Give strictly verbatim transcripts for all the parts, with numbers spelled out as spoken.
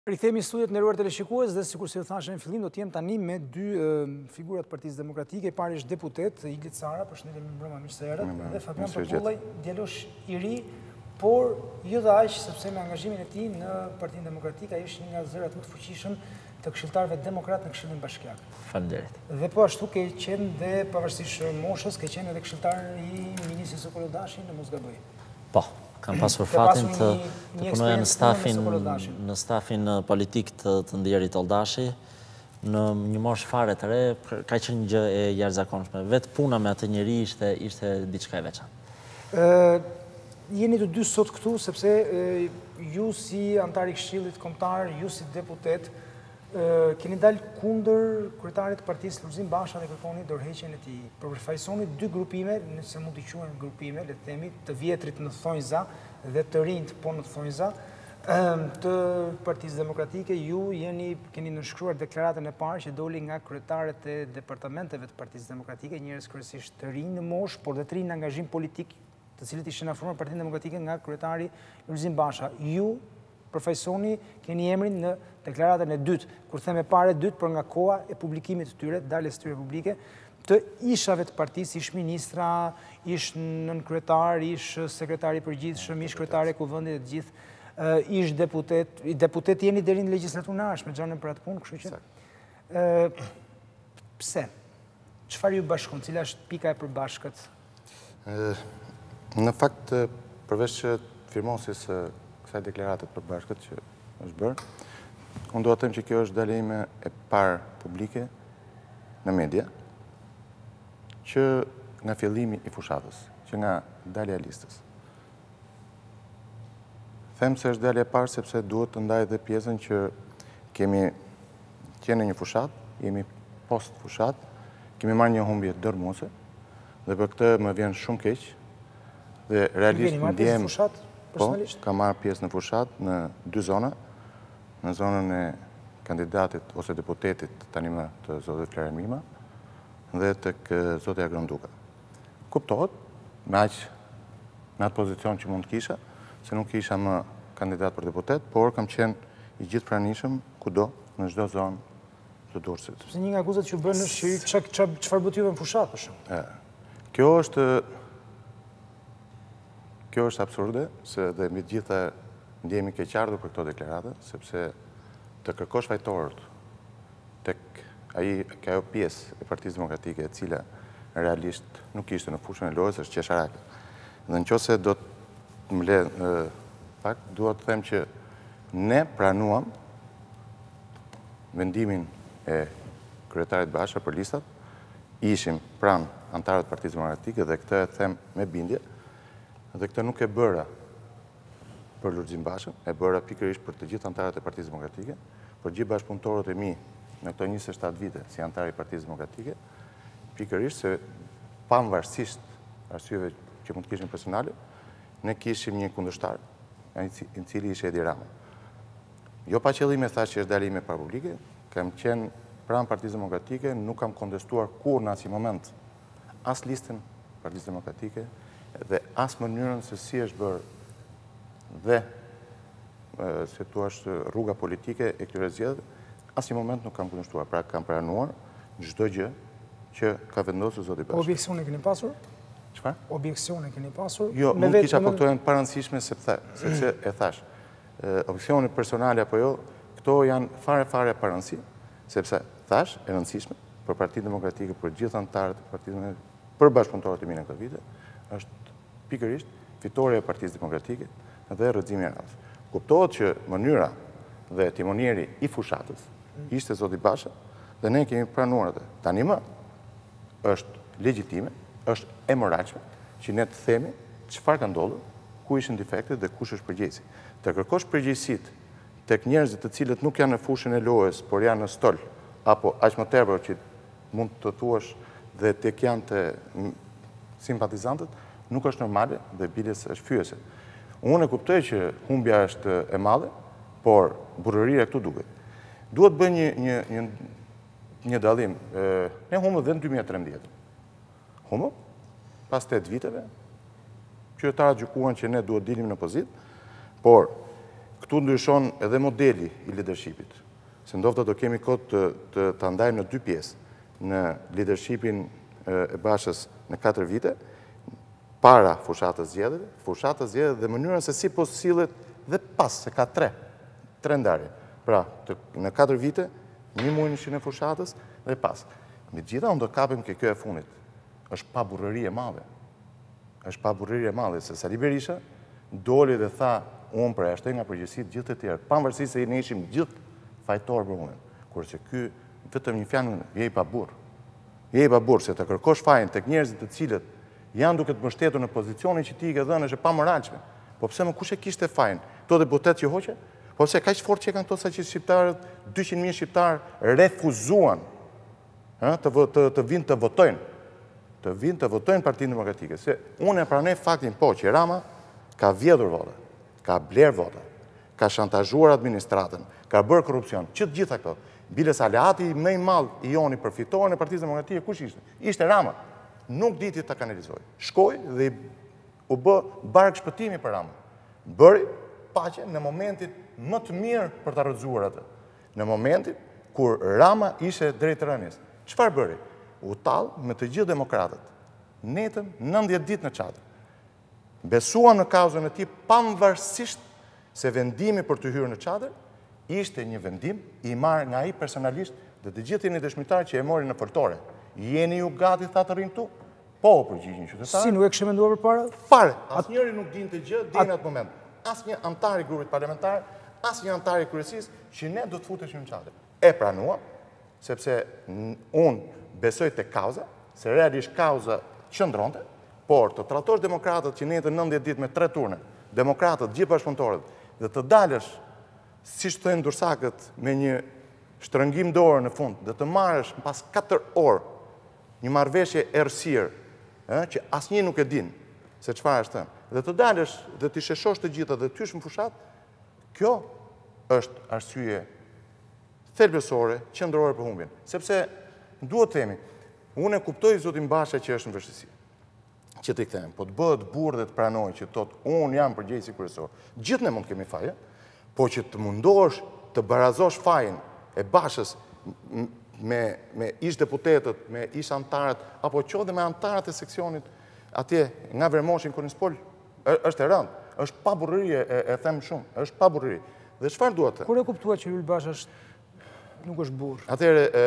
Rikthehemi studiet nderuar teleshikues dhe sikur si u thashë në fillim do të jem tani me dy figurat të Partisë Demokratike, i pari është deputet Iglit Sara, përshëndetje më mbrëma, mirë se erdhët, dhe Fabian Popullaj, djalosh i ri, por jo dhe aq sepse me angazhimin e tij në Partinë Demokratike ai është një nga zërat më të fuqishëm të këshilltarëve demokrat në Këshillin Bashkiak. Faleminderit. Dhe po ashtu ke qenë dhe pavarësisht moshës, ke qenë edhe këshilltar i ministrit Sokollodashi në Mosgaboj. Po. Kam pasur fatin të punoja në stafin në stafin politik të Ndjerit Oldashi, në një moshë fare të re, ka qenë një gjë e jashtëzakonshme. Vetë puna me atë njeri ishte ishte diçka e veçantë. Jeni të dy sot këtu sepse ju si antar i Këshillit Kombëtar, ju si deputet, keni dalë kundër kryetarit të partisë Lulzim Basha dhe kërkoni dorëheqjen e tij. Përfaqësoni dy grupime, nëse mund t'i quajmë grupime, le të themi, të vjetrit në thonjza dhe të rinjt po në thonjza, të Partisë Demokratike. Ju jeni keni nënshkruar deklaratën e parë që doli nga kryetarët e departamenteve të Partisë Demokratike, njerëz kryesisht të rinj në moshë, por dhe të rinj në angazhim politik, të cilët ishin afruar Partinë Demokratike nga kryetari Lulzim Basha. Ju përfaqësoni, keni emrin në deklaratën e dytë, kur them e parë e dytë, për nga koha e publikimit të tyre, daljes tyre publike, të ishave të partisë, ish ministra, ish nënkryetar, ish sekretari i përgjithshëm, ish kryetari i kuvendit, të gjithë, ish deputet, deputet jeni deri në legjislaturën e ardhshme, xhanën për atë punë, kështu që pse? Çfarë ju bashkon? Cila është pika e përbashkët? Në fakt, përveç që firmosis kësaj deklarate të përbashkët që është bërë, unë do të them që kjo është dalja ime e parë publike në media, që nga fillimi i fushatës, që nga dalja e listës. Them se është dalja e parë sepse duhet të ndaj dhe pjesën që kemi qenë një fushat, jemi post fushat, kemi marrë një humbje dërmuese, dhe për këtë më vjen shumë keq, dhe realisht ndjem, po, ka marrë pjesë në fushat në dy zona, në zonën e kandidatit ose deputetit tani më të zotit Fleren Mima dhe të zotit Agron Duka. Kuptohet, me aqë në atë pozicion që mund të kisha, se nuk kisha më kandidat për deputet, por kam qenë i gjithë pranishëm kudo në çdo zonë të Durrësit. Sepse një nga akuzat që bënë është që çfarë bëti juve në fushat, për shumë? Kjo është Kjo është absurde, se dhe mbi të gjitha ndjemi keqardhur për këto deklarate, sepse të kërkosh fajtorët tek ai ajo pjesë e Partisë Demokratike e cila realisht nuk ishte në fushën e lojës është qesharake. Dhe nëse do të më le fakt, dua të them që ne pranuam vendimin e kryetarit Basha për listat, ishim pranë antarët të Partisë Demokratike dhe këtë e them me bindje. Dhe këtë nuk e bëra për Lulzim Bashën, e bëra pikërisht për të gjithë antarët e Partisë Demokratike, për gjithë bashkëpunëtorët e mi në këto njëzet e shtatë vite si antar i Partisë Demokratike, pikërisht se pavarësisht arsyeve që mund të kishim personale, ne kishim një kundërshtar, i cili ishte Edi Rama. Jo pa qëllim e thash që është dalja ime para publike, kam qenë pranë Partisë Demokratike, nuk kam kontestuar kur në asnjë moment as listën Partisë Demokratike, dhe as mënyrën se si është bërë dhe se tu është rruga politike e këtyre zgjedhjeve, asnjë moment nuk kam kundërshtuar, pra kam pranuar çdo gjë që ka vendosur zoti Basha. Objekcione keni pasur? Çfarë? Objekcione keni pasur? Jo, mund kisha po këto janë parancishme sepse e thash. Objekcione personale apo jo, këto janë fare fare paranci, sepse thash e rëndësishme për Partinë Demokratike, për gjithë antarët e Partisë Demokratike, për bashkëpunëtorët e mi në këtë vite, është pikërisht fitoria e Partisë Demokratike dhe rrëzimi i radhës. Kuptohet që mënyra dhe timonieri i fushatës ishte zoti Basha dhe ne kemi pranuar atë. Tani më është legjitime, është e moralshme që ne të themi çfarë ka ndodhur, ku ishin defektet dhe kush është përgjegjësi. Të kërkosh përgjegjësitë tek njerëzit të cilët nuk janë në fushën e lojës, por janë në stol, apo aq më tepër që mund të thuash dhe tek janë të simpatizantët, nuk është normale dhe biles është fyese. Unë e kuptoj që humbja është e madhe, por burrëria këtu duket. Duhet bëj një një një një dallim. Ne humbëm dhe në dy mijë e trembëdhjetë. Humbëm pas tetë viteve. Qytetarët gjykuan që ne duhet dilim në pozitë, por këtu ndryshon edhe modeli i leadershipit. Se ndofta do kemi kohë të, të, të ndajmë në dy pjesë në leadershipin e Bashës në katër vite, para fushatës zgjedhjeve, fushatës zgjedhjeve dhe mënyrën se si po sillet dhe pas, se ka tre, tre ndarje. Pra, të, në katër vite, një muaj në e fushatës dhe pas. Me gjitha unë do kapim ke kjo e funit. është pa burrëri e madhe. është pa burrëri e madhe, se Sali Berisha doli dhe tha, unë për e ashtoj nga përgjësit gjithë të tjerë, pavarësisht se i ne ishim gjithë fajtorë për unë. Kurse ky vetëm një fjanë je i pa burr. Je i pa burr, se të kërkosh fajin tek njerëzit të cilët janë duke të mbështetur në pozicionin që ti i ke dhënë është e pamoralshme. Po pse më kush e kishte fajin? Kto deputet që hoqe? Po pse kaq fort që kanë këto saqë shqiptarët, dyqind mijë shqiptar refuzuan, ë, të të, të vinë të votojnë, të vinë të votojnë Partinë Demokratike. Se unë e pranoj faktin po që Rama ka vjedhur vota, ka bler vota, ka shantazhuar administratën, ka bërë korrupsion, që të gjitha këto. Biles aleati më i madh i joni për fitoren e Partisë Demokratike kush ishte? Ishte Rama. Nuk diti ta kanalizoj. Shkoi dhe u bë bark shpëtimi për Rama. Bëri paqe në momentin më të mirë për ta rrëzuar atë. Në momentin kur Rama ishte drejt rënies. Çfarë bëri? U tall me të gjithë demokratët. Netën nëntëdhjetë ditë në çadër. Besuam në kauzën e tij pavarësisht se vendimi për të hyrë në çadër ishte një vendim i marrë nga ai personalisht dhe të gjithë jeni dëshmitar që e mori në fortore. Jeni ju gati tha të rinë këtu? Po, përgjigjen qytetarët. Si nuk e kishte menduar përpara? Fare. Asnjëri nuk dinte gjë deri në atë moment. Asnjë antar i grupit parlamentar, asnjë antar i kryesisë që ne do të futeshim në çadër. E pranuam, sepse unë besoj tek kauza, se realisht kauza qëndronte, por të tratosh demokratët që netën nëntëdhjetë ditë me tre turne, demokratët, gjithë bashkëpunëtorët, dhe të dalësh, siç thënë dursakët, me një shtrëngim dorë në fund, dhe të marrësh pas katër orë një marrëveshje errësirë, ë, që asnjë nuk e din se çfarë është thënë, dhe të dalësh dhe të sheshosh të gjitha dhe të hysh në fushat, kjo është arsye thelbësore, qendrore për humbjen. Sepse duhet të themi, unë e kuptoj zotin Basha që është në vështirësi. Që të kthejmë, po të bëhet burr dhe të pranoj që thot unë jam përgjegjësi kryesor. Gjithë ne mund të kemi faje, po që të mundosh të barazosh fajin e Bashës me me ish deputetët, me ish antarët apo qo dhe me antarët e seksionit atje nga Vermoshin Konispol, është e rëndë, është pa burrëri, e, e them shumë, është pa burrëri. Dhe çfarë duhet të? Kur e kuptua që Ylli Basha është nuk është burr? Atëherë e,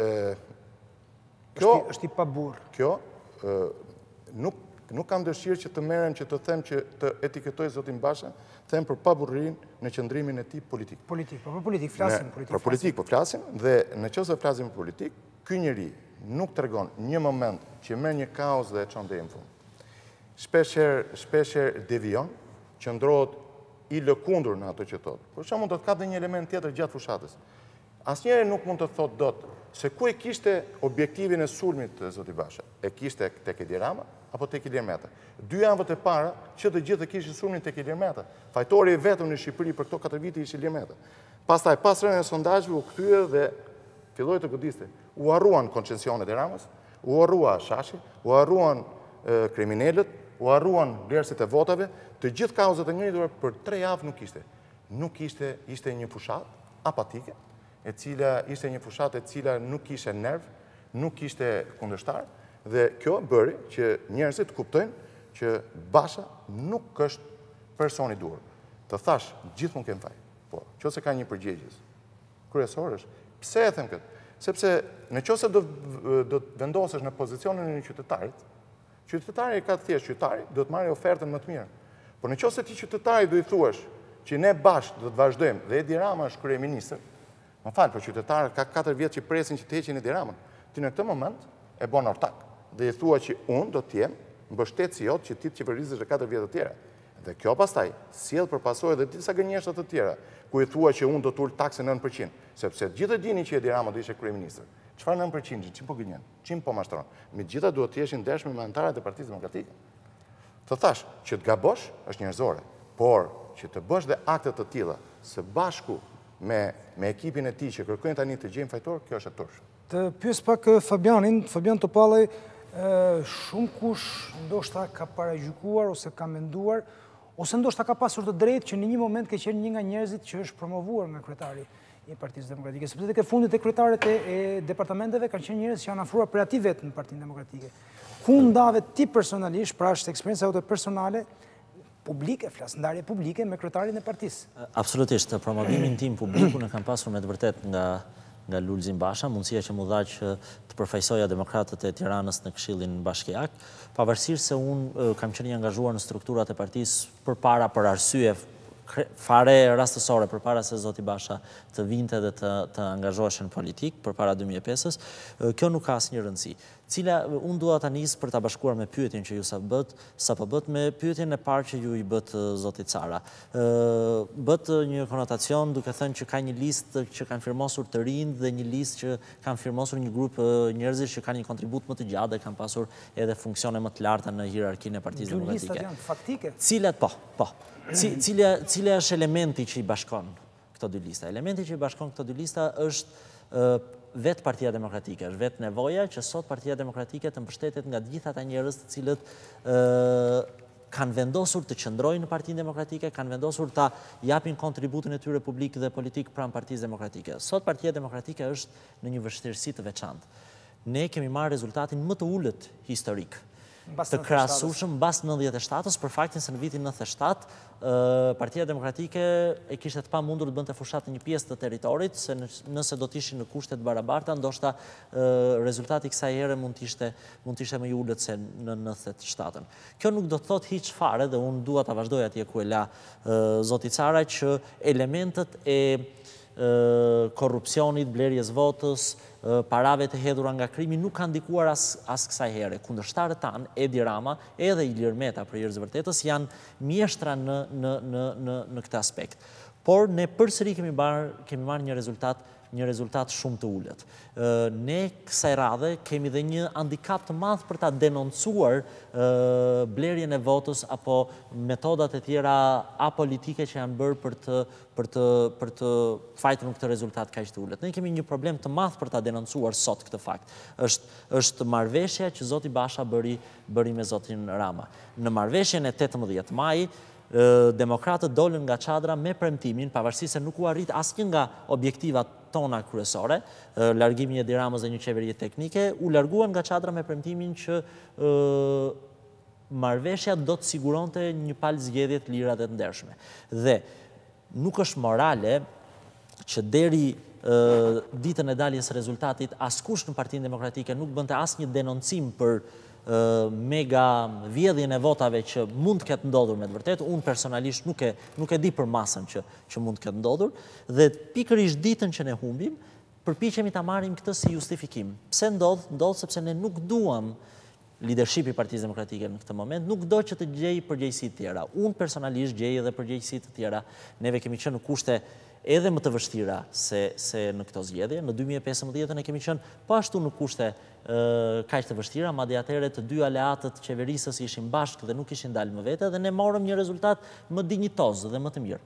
e kjo është, është i pa burr. Kjo e, nuk Nuk kam dëshirë që të merrem që të them që të etiketoj zotin Basha, them për paburrinë në qëndrimin e tij politik. Politik, po për politik flasim, ne, politik. Për politik po flasim dhe nëse flasim për politik, ky njeri nuk tregon një moment që merr një kauzë dhe e çon deri në fund. Shpeshherë, shpeshherë devion, qëndrohet i lëkundur në ato që thot. Por çfarë mund të ka dhe një element tjetër gjatë fushatës. Asnjëri nuk mund të thot dot se ku e kishte objektivin e sulmit të zoti Basha. E kishte tek Edi Rama apo tek Ilir Meta. Dy javët e para që të gjithë kishin sulmin tek Ilir Meta. Fajtori i vetëm në Shqipëri për këto katër vite ishte Ilir Meta. Pastaj pas rënies së sondazheve u kthye dhe filloi të godiste. U harruan koncesionet e Ramës, u harrua Shashi, u harruan e, kriminalët, u harruan vlerësit e votave, të gjithë kauzat e ngritura për tre javë nuk ishte. Nuk ishte, ishte një fushat apatike, e cila ishte një fushat e cila nuk ishte nerv, nuk ishte kundërshtar, dhe kjo bëri që njerëzit kuptojnë që Basha nuk është personi dur. Të thash, gjithë mund kemë faj, po, qose ka një përgjegjës, kryesor është, pse e them këtë? Sepse në qose do, do të vendosesh në pozicionin e një qytetarit, qytetari ka të thjesht qytetari, do të marrë ofertën më të mirë. Por në qose ti qytetari do i thuash që ne bashkë do të vazhdojmë dhe Edi Rama është kryeministër, më falë, për qytetarët ka katër vjetë që presin që të heqin Edi Ramën. Ti në këtë moment e bon ortak dhe i thua që unë do t'jem mbështet si jotë që ti të qeverisësh e katër vjetë të tjera. Dhe kjo pastaj sjell për pasojë dhe disa gënjeshtra të tjera, ku i thua që unë do t'ul taksën nëntë përqind, sepse gjithë dini që Edi Rama do ishte kryeministër. Çfarë nëntë përqind? Çim po gënjen? Çim po mashtron? Megjithatë duhet të jeshin ndershëm me antarët e Partisë Demokratike. Të thash që të gabosh është njerëzore, por që të bësh dhe akte të tilla së bashku me, me ekipin e tij që kërkojnë tani të gjejnë fajtor, kjo është e turpshme. Të pyes pak Fabianin, Fabian Topallaj, shumë kush ndoshta ka paragjykuar ose ka menduar, ose ndoshta ka pasur të drejtë që në një moment ke qenë një nga njerëzit që është promovuar nga kryetari i Partisë Demokratike, sepse tek e fundit e kryetarët e departamenteve kanë qenë njerëz që janë afruar për ati vetë në Partinë Demokratike. Ku ndave ti personalisht, pra është eksperjenca jote personale, publike, flas ndarje publike me kryetarin e partisë? Absolutisht, promovimin tim publiku në kam pasur me të vërtet nga nga Lulzim Basha, mundësia që mu dha që të përfaqësoja demokratët e Tiranës në Këshillin Bashkiak, pavarësisht se unë kam qenë i angazhuar në strukturat e partisë përpara për arsye fare rastësore, përpara se zoti Basha të vinte dhe të, të angazhoheshen politik, përpara dy mijë e pesës, kjo nuk ka asnjë rëndësi. Cila unë dua ta nis për ta bashkuar me pyetjen që ju sa bët, sa po bët me pyetjen e parë që ju i bët zoti Cara. Bët një konotacion duke thënë që ka një listë që kanë firmosur të rinj dhe një listë që kanë firmosur një grup njerëzish që kanë një kontribut më të gjatë dhe kanë pasur edhe funksione më të larta në hierarkinë e Partisë Demokratike. Dy listat janë faktike? Cilat po, po. Cila cila është elementi që i bashkon këto dy lista? Elementi që i bashkon këto dy lista është vetë Partia Demokratike, është vetë nevoja që sot Partia Demokratike të mbështetet nga gjithë ata njerëz të cilët kanë vendosur të qëndrojnë në Partinë Demokratike, kanë vendosur ta japin kontributin e tyre publik dhe politik pranë Partisë Demokratike. Sot Partia Demokratike është në një vështirësi të veçantë. Ne kemi marrë rezultatin më të ulët historik të krahasueshëm mbas nëntëdhjetë e shtatës, për faktin se në vitin nëntëdhjetë e shtatë Partia Demokratike e kishte të pamundur të bënte fushat në një pjesë të territorit, se nëse do të ishin në kushte të barabarta, ndoshta rezultati kësaj here mund të ishte mund të ishte më i ulët se në nëntëdhjetë e shtatën. Kjo nuk do të thotë hiç fare, dhe unë dua ta vazhdoj atje ku e la zoti Cara, që elementët e korrupsionit, blerjes votës, parave të hedhura nga krimi nuk kanë ndikuar as, as kësaj here. Kundërshtarët tanë, Edi Rama, edhe Ilir Meta për hir të vërtetës, janë mjeshtra në, në, në, në, në këtë aspekt. Por ne përsëri kemi marrë kemi marrë një rezultat një rezultat shumë të ulët. Ne kësaj radhe kemi dhe një handicap të madh për ta denoncuar blerjen e votës apo metodat e tjera apolitike që janë bërë për të për të për të fajtur në këtë rezultat kaq të ulët. Ne kemi një problem të madh për ta denoncuar sot këtë fakt. Është është marrëveshja që zoti Basha bëri bëri me zotin Rama. Në marrëveshjen e tetëmbëdhjetë maj, demokratët dolën nga çadra me premtimin, pavarësisht se nuk u arrit asnjë nga objektivat tona kryesore, largimi i Edi Ramës dhe një qeverie teknike, u larguan nga çadra me premtimin që marrëveshja do të siguronte një palë zgjedhje të lira dhe të ndershme. Dhe nuk është morale që deri ditën e daljes së rezultatit askush në Partinë Demokratike nuk bënte asnjë denoncim për mega vjedhjen e votave që mund të ketë ndodhur me të vërtetë. Unë personalisht nuk e nuk e di për masën që që mund të ketë ndodhur, dhe pikërisht ditën që ne humbim, përpiqemi ta marrim këtë si justifikim. Pse ndodh? Ndodh sepse ne nuk duam leadershipi i Partisë Demokratike në këtë moment nuk do që të gjej përgjegjësi të tjera. Unë personalisht gjej edhe përgjegjësi të tjera. Neve kemi qenë në kushte edhe më të vështira se se në këto zgjedhje. Në dy mijë e pesëmbëdhjetë ne kemi qenë po ashtu në kushte kaq të vështira, madje atëherë të dy aleatët qeverisës ishin bashkë dhe nuk ishin dalë më vete, dhe ne morëm një rezultat më dinjitoz dhe më të mirë.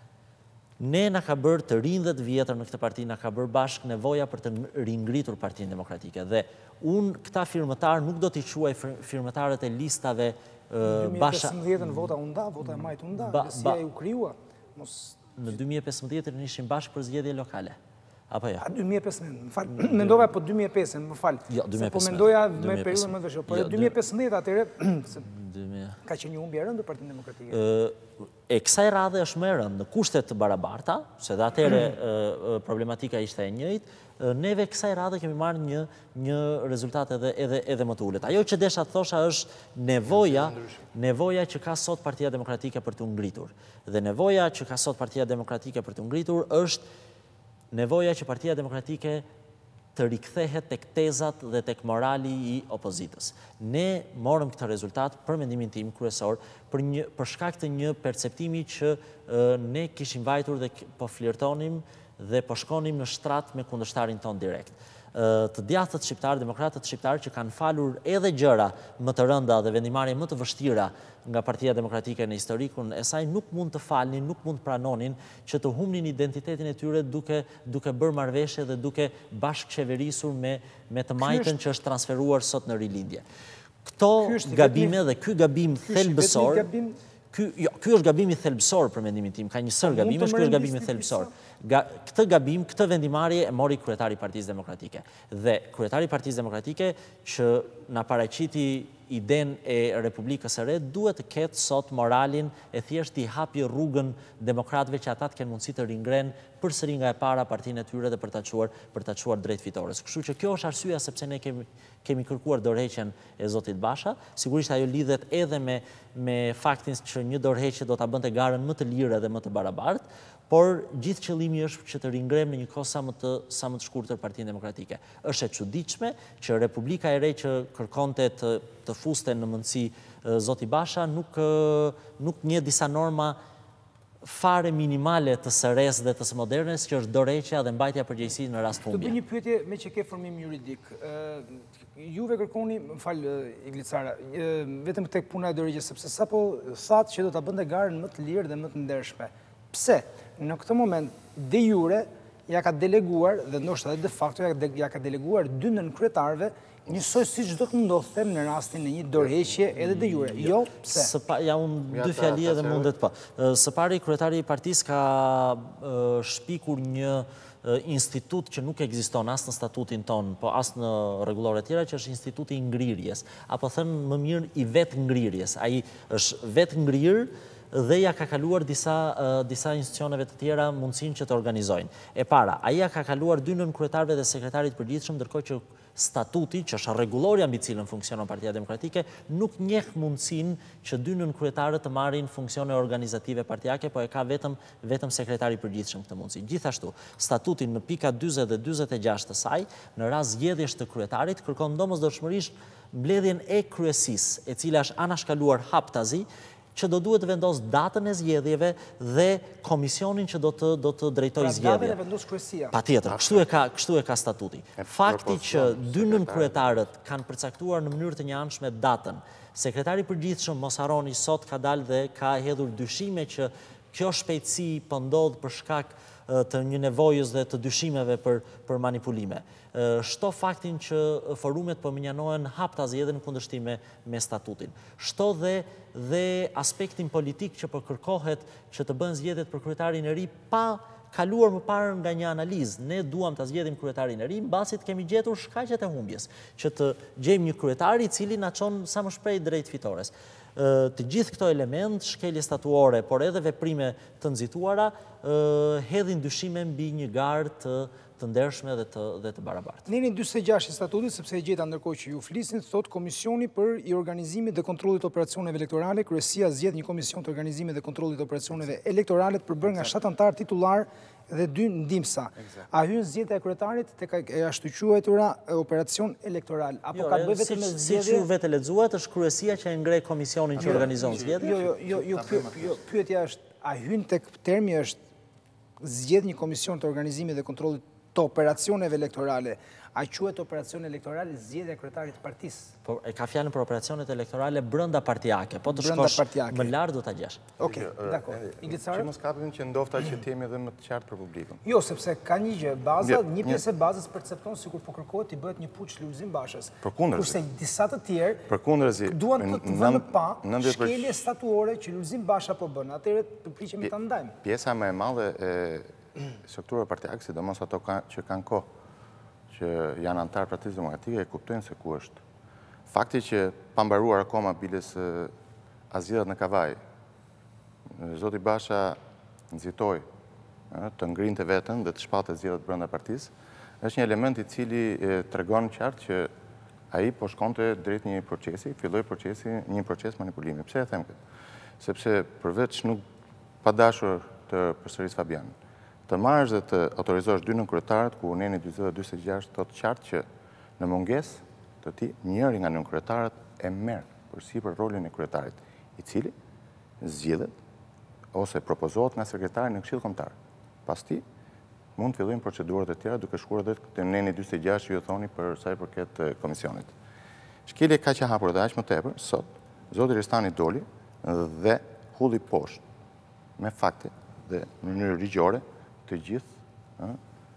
Ne na ka bërë të rinj dhe të vjetër në këtë parti, na ka bërë bashkë nevoja për të ringritur Partinë Demokratike. Dhe unë këta firmëtar nuk do t'i quaj firmëtarët e listave Basha. Në dy mijë e pesëmbëdhjetë vota u nda, vota e majt u nda, besia e u krijua. Mos Në dy mijë e pesëmbëdhjetë ne ishim bashkë për zgjedhje lokale. Apo jo? dy mijë e pesëmbëdhjetë, më fal. Mendova po dy mijë e pesë, më fal. Jo, dy mijë e pesëmbëdhjetë. Po mendoja me periudhën më të vështirë. Po dy mijë e pesëmbëdhjetë atëherë ka qenë një humbje e rëndë për Partinë Demokratike. E kësaj radhe është më e rëndë në kushte të barabarta, se dhe atëherë problematika ishte e njëjtë. Neve kësaj radhe kemi marrë një një rezultat edhe edhe edhe më të ulët. Ajo që desha të thosha është nevoja, nevoja që ka sot Partia Demokratike për të ngritur. Dhe nevoja që ka sot Partia Demokratike për të ngritur është nevoja që Partia Demokratike të rikthehet tek tezat dhe tek morali i opozitës. Ne morëm këtë rezultat për mendimin tim kryesor për një për shkak të një perceptimi që ne kishim vajtur dhe po flirtonim dhe po shkonim në shtrat me kundërshtarin ton direkt. Të djathtët shqiptar, demokratët shqiptar që kanë falur edhe gjëra më të rënda dhe vendimarrje më të vështira nga Partia Demokratike në historikun e saj, nuk mund të falnin, nuk mund të pranonin që të humnin identitetin e tyre duke duke bërë marrëveshje dhe duke bashkëqeverisur me me të majtën që është transferuar sot në rilindje. Këto gabime dhe ky gabim thelbësor, ky është gabimi thelbësor për mendimin tim, ka një sër gabimesh, ky është gabimi thelbësor. Këtë gabim, këtë vendimarrje e mori kryetari i Partisë Demokratike. Dhe kryetari i Partisë Demokratike që na paraqiti iden e Republikës së Re duhet të ketë sot moralin e thjesht i hapi rrugën demokratëve që ata të kenë mundësi të ringren përsëri nga e para partinë e tyre dhe për ta çuar për ta çuar drejt fitores. Kështu që kjo është arsyeja sepse ne kemi kemi kërkuar dorëheqjen e zotit Basha. Sigurisht ajo lidhet edhe me me faktin që një dorëheqje do ta bënte garën më të lirë dhe më të barabartë, por gjithë qëllimi është që të ringrem në një kohë sa më të sa më të shkurtër Partinë Demokratike. Është e çuditshme që Republika e Re që kërkonte të të fuste në mundësi zoti Basha nuk nuk njeh disa norma fare minimale të së res dhe të së modernes, që është dorëheqja dhe mbajtja përgjegjësisë në rast humbje. Të bëj një pyetje me që ke formim juridik. Juve kërkoni, më fal Iglicara, vetëm tek puna e dorëheqjes, sepse sapo thatë që do ta bënte garën më të lirë dhe më të ndershme. Pse? Në këtë moment de jure ja ka deleguar dhe ndoshta edhe de facto ja ka deleguar dy nën kryetarëve njësoj siç do të ndodhte në rastin e një dorëheqje edhe de jure. Jo, pse? Ja unë dy fjali edhe mundet pa. Së pari, kryetari i partisë ka shpikur një institut që nuk ekziston as në statutin ton, po as në rregullore tjera, që është instituti i ngrirjes, apo thënë më mirë i vetë ngrirjes. Ai është vetë ngrirë dhe ja ka kaluar disa, disa institucioneve të tjera mundësinë që të organizojnë. E para, ai ja ka kaluar dy nën kryetarëve dhe sekretarit përgjithshëm, ndërkohë që statuti, që është rregulloria mbi cilën funksionon Partia Demokratike, nuk njeh mundësinë që dy nën kryetarët të marrin funksione organizative partijake, po e ka vetëm vetëm sekretari i përgjithshëm këtë mundësi. Gjithashtu, statuti në pika dyzet dhe dyzet e gjashtë të saj, në rast zgjedhjesh të kryetarit, kërkon domosdoshmërisht mbledhjen e kryesisë, e cila është anashkaluar haptazi, që do duhet vendos datën e zgjedhjeve dhe komisionin që do të do të drejtojë zgjedhjet. Pra datën e vendos kryesia. Patjetër, kështu e ka kështu e ka statuti. Fakti që dy nën kryetarët kanë përcaktuar në mënyrë të njëanshme datën. Sekretari i përgjithshëm mos harroni sot ka dalë dhe ka hedhur dyshime që kjo shpejtësi po ndodh për shkak të një nevojës dhe të dyshimeve për për manipulime. Shto faktin që forumet po menjanohen haptazi edhe në kundërshtim me, me statutin. Shto dhe, dhe aspektin politik që po kërkohet që të bën zgjedhjet për kryetarin e ri pa kaluar më parë nga një analizë. Ne duam ta zgjedhim kryetarin e ri mbasi të kemi gjetur shkaqet e humbjes, që të gjejmë një kryetar i cili na çon sa më shpejt drejt fitores. Të gjithë këto element, shkelje statuore, por edhe veprime të nxituara, hedhin dyshime mbi një garë të të ndershme dhe të, dhe të barabartë. Neni dyzet e gjashtë i statutit, sepse e gjeta ndërkohë që ju flisni, thot Komisioni për i organizimit dhe kontrollit të operacioneve elektorale, kryesia zgjedh një komision të organizimit dhe kontrollit të operacioneve elektorale të përbërë nga shtatë anëtar titular dhe dy ndihmësa. A hyn zgjedhja e kryetarit tek e ashtu quajtura operacion elektoral apo ka bëj vetëm me zgjedhje? Si ju vetë lexuat, është kryesia që e ngre komisionin që organizon zgjedhjen? Jo, jo, jo, jo, pyetja është a hyn tek termi është zgjedh një komision të organizimit dhe kontrollit të operacioneve elektorale, a quhet operacion elektorale zgjedhja e kryetarit të partisë? Po e ka fjalën për operacionet elektorale brenda partijake, po të shkosh më lart do ta gjesh. Okej, dakor. Iglicara? Që mos kapim që ndofta që themi edhe më të qartë për publikun. Jo, sepse ka një gjë, baza, një pjesë e bazës percepton sikur po kërkohet të bëhet një puç Lulzim Bashës. Përkundërzi. Kurse disa të tjerë Përkundërzi. duan të të vënë pa shkelje statuore që Lulzim Basha po bën. Atëherë përpiqemi ta ndajmë. Pjesa më e madhe e strukturave partijake, sidomos ato që kanë kohë, që janë antar Partisë Demokratike, e kuptojnë se ku është. Fakti që pa mbaruar akoma biles azgjedhjet në Kavaj, zoti Basha nxitoi të ngrinte veten dhe të shpalte zgjedhjet brenda partisë, është një element i cili tregon qartë që ai po shkonte drejt një procesi, filloi procesi, një proces manipulimi. Pse e them këtë? Sepse përveç nuk pa dashur të përsëris Fabian, të marrësh dhe të autorizosh dy nën kryetarët, ku Neni dyzet dhe dyzet e gjashtë thotë qartë që në mungesë të tij, njëri nga nën kryetarët e merr përsipër rolin e kryetarit, i cili zgjedhet ose propozohet nga sekretari në Këshill Kombëtar. Pastaj mund të fillojnë procedurat e tjera duke shkuar edhe te Neni dyzet e gjashtë që ju thoni për sa i përket komisionit. Shkelje ka që hapur dhe aq më tepër, sot zoti Ristani doli dhe hulli poshtë me fakte dhe në mënyrë ligjore të gjithë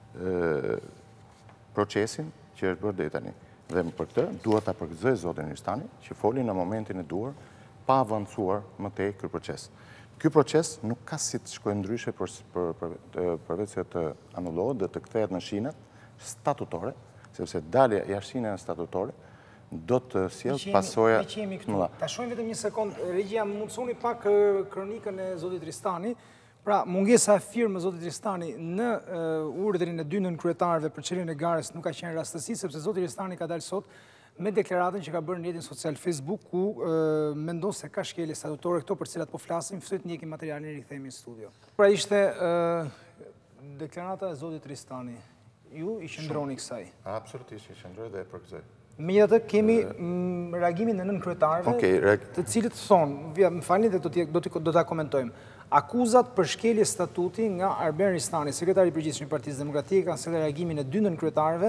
procesin që është bërë deri tani. Dhe për këtë duhet ta përgëzoj zotin Ristani që foli në momentin e duhur pa avancuar më tej ky proces. Ky proces nuk ka si të shkojë ndryshe përveç se të anullohet dhe të kthehet në shinat statutore, sepse dalja jashtë shinave statutore do të sjellë pasoja të mëdha. Ta shohim vetëm një sekond, regjia, mundsoni pak kronikën e zotit Ristani. Pra, mungesa e firmë e zotit Ristani në urdhrin e dy nënkryetarëve për çeljen e garës nuk ka qenë rastësi, sepse zoti Ristani ka dalë sot me deklaratën që ka bërë në rrjetin social Facebook, ku mendon se ka shkelje statutore këto për cilat po flasim, fytyt ndjekim materialin e rikthehemi në studio. Pra ishte deklarata e zotit Ristani. Ju i qëndroni kësaj? Absolutisht i qëndroj dhe e përgëzoj. Megjithatë kemi reagimin e nënkryetarëve, të cilët thonë, më falni dhe do ta komentojmë. Akuzat për shkelje statuti nga Arben Ristani, sekretari i përgjithshëm i Partisë Demokratike, kanë sjellë reagimin e dy nënkryetarëve,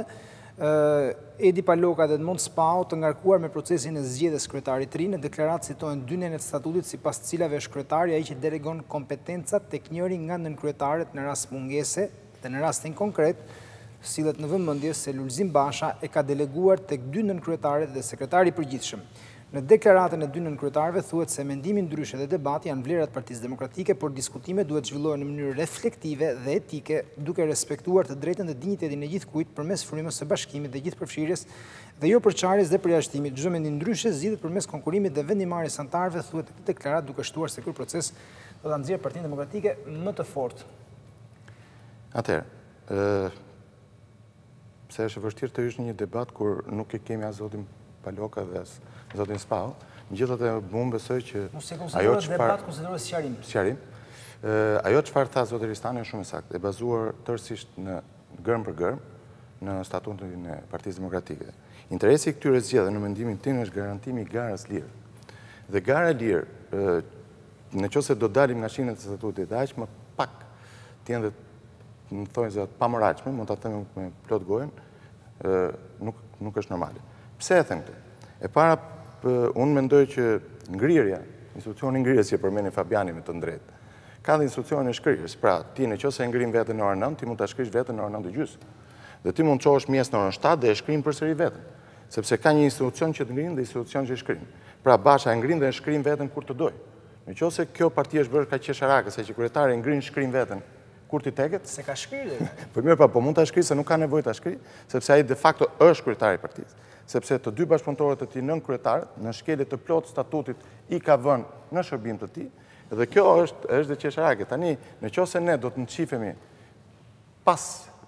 Edi Paloka dhe Edmond Spau, të ngarkuar me procesin e zgjedhjes kryetarit të ri. Në deklaratë citojnë dy nënët statutit sipas të cilave është kryetari ai që delegon kompetencat tek njëri nga nënkryetarët në rast mungese dhe në rastin konkret sillet në vëmendje se Lulzim Basha e ka deleguar tek dy nënkryetarët dhe sekretari i përgjithshëm. Në deklaratën e dy nënkryetarëve thuhet se mendimi ndryshe dhe debati janë vlerat Partisë Demokratike, por diskutime duhet zhvillohen në mënyrë reflektive dhe etike, duke respektuar të drejtën dhe dinjitetin e gjithkujt përmes frymës së bashkimit dhe gjithëpërfshirjes dhe jo përçarjes dhe përjashtimit. Çdo mendim ndryshe zgjidhet përmes konkurimit dhe vendimarrjes antarëve, thuhet në deklaratë, duke shtuar se ky proces do ta nxjerrë Partinë Demokratike më të fortë. Atëherë, ë pse është vështirë të hysh në një debat kur nuk e kemi as zotin Paloka dhe as zotin Spau, megjithatë unë besoj që ajo çfarë debat konsiderohet sqarim. Sqarim. Ajo çfarë tha zoti Ristani është shumë e saktë, e bazuar tërësisht në gërm për gërm në statutin e Partisë Demokratike. Interesi i këtyre zgjedhjeve në mendimin tim është garantimi i garës lirë. Dhe gara e lirë, nëse do dalim nga shinat e statutit, aq më pak të jenë dhe më thojnë se pamëraçme, mund ta them me plot gojën, nuk nuk është normale. Pse e them këtë? E para, unë mendoj që ngrirja, institucioni ngrirjes që përmeni Fabiani me të drejtë, ka dhe institucioni e shkrirjes. Pra, ti në qoftë se ngrim veten në orën nëntë, ti mund ta shkrish veten në orën nëntë gjys. Dhe ti mund të çohesh mjes në orën shtatë dhe e shkrim përsëri veten. Sepse ka një institucion që të ngrin dhe institucion që e shkrim. Pra, Basha e ngrin dhe e shkrim veten kur të doj. Në qoftë se kjo parti është bërë kaq qesharake, se që kryetari ngrin shkrim veten kur ti teket, se ka shkrirë. Po mirë, pa, po mund ta shkrijë se nuk ka nevojë ta shkrijë, sepse ai de facto është kryetari i partisë. Sepse të dy bashkëpunëtorët e tij nënkryetarët në shkelje të plotë statutit i ka vënë në shërbim të tij, dhe kjo është është dhe qesharake. Tani, nëse ne do të nxifemi pas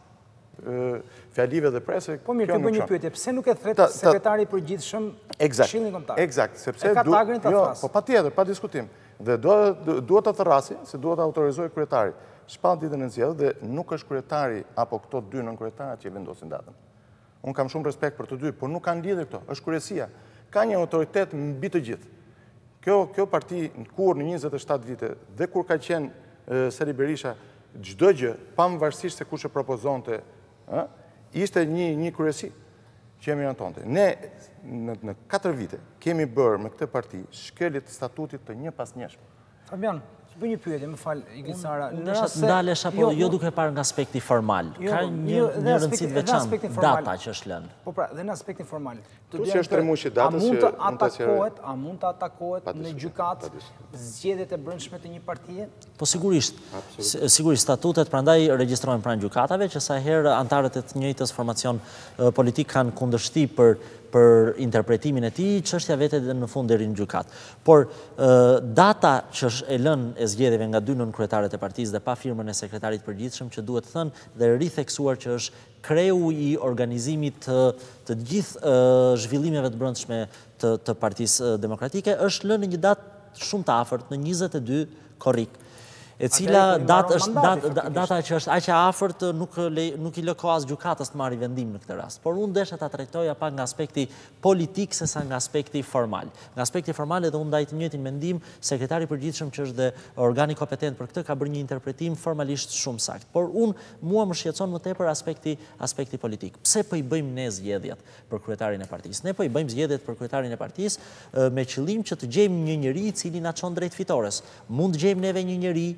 fjalive dhe prese, po mirë, të bëj një pyetje, pse nuk e thret sekretari i përgjithshëm Këshillin Kombëtar? Eksakt, sepse ka tagrin ta thras. Po patjetër, pa diskutim. Dhe duhet ta thrasi, se duhet ta autorizojë kryetari. Shpall ditën e zgjedhjeve dhe nuk është kryetari apo këto dy nënkryetarët që vendosin datën. Unë kam shumë respekt për të dy, por nuk kanë lidhje këto, është kryesia. Ka një autoritet mbi të gjithë. Kjo, kjo parti kur në njëzet e shtatë vite dhe kur ka qenë Sali Berisha, çdo gjë, pavarësisht se kush e propozonte, ë, ishte një një kryesi që e miratonte. Ne në, në katër vite kemi bërë me këtë parti shkelje të statutit të një pas njëshme. Fabian, bëj një pyetje, më fal, Iglisara. Ndalesh apo jo duke parë nga aspekti formal. Ka një një rëndësi të veçantë data që është lënë. Po pra, dhe në aspektin formal. Tu që është tremushi datës që mund të atakohet, a mund të atakohet në gjykatë zgjedhjet e brendshme të një partie? Po sigurisht. Sigurisht statutet prandaj regjistrohen pranë gjykatave që sa herë antarët e të njëjtës formacion politik kanë kundërshti për për interpretimin e tij, çështja vete në fund deri në gjykat. Por data që është e lënë e zgjedhjeve nga dy nënkryetarët e partisë dhe pa firmën e sekretarit përgjithshëm, që duhet thënë dhe ritheksuar që është kreu i organizimit të, të gjithë zhvillimeve të brendshme të, të Partisë Demokratike, është lënë një datë shumë të afërt në njëzet e dy korrik. E cila data që është aq e afërt nuk nuk i lë kohë as gjykatës të marrë vendim në këtë rast. Por unë desha ta trajtoja pa nga aspekti politik sesa nga aspekti formal. Nga aspekti formal edhe unë ndaj të njëjtin mendim, sekretari i përgjithshëm që është dhe organi kompetent për këtë ka bërë një interpretim formalisht shumë sakt. Por unë mua më shqetëson më tepër aspekti aspekti politik. Pse po i bëjmë ne zgjedhjet për kryetarin e partisë? Ne po i bëjmë zgjedhjet për kryetarin e partisë me qëllim që të gjejmë një njerëz i cili na çon drejt fitores. Mund të gjejmë neve një njerëz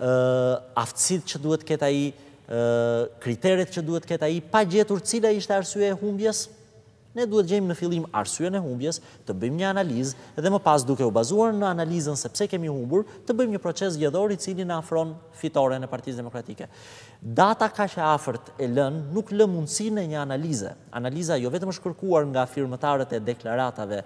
aftësitë që duhet ketë ai, kriteret që duhet ketë ai, pa gjetur cila ishte arsye e humbjes, Ne duhet gjejmë në fillim arsyen e humbjes, të bëjmë një analizë dhe më pas duke u bazuar në analizën se pse kemi humbur, të bëjmë një proces zgjedhor i cili na afron fitoren e Partisë Demokratike. Data kaq e afërt e lënë nuk lë mundësinë e një analize. Analiza jo vetëm është kërkuar nga firmëtarët e deklaratave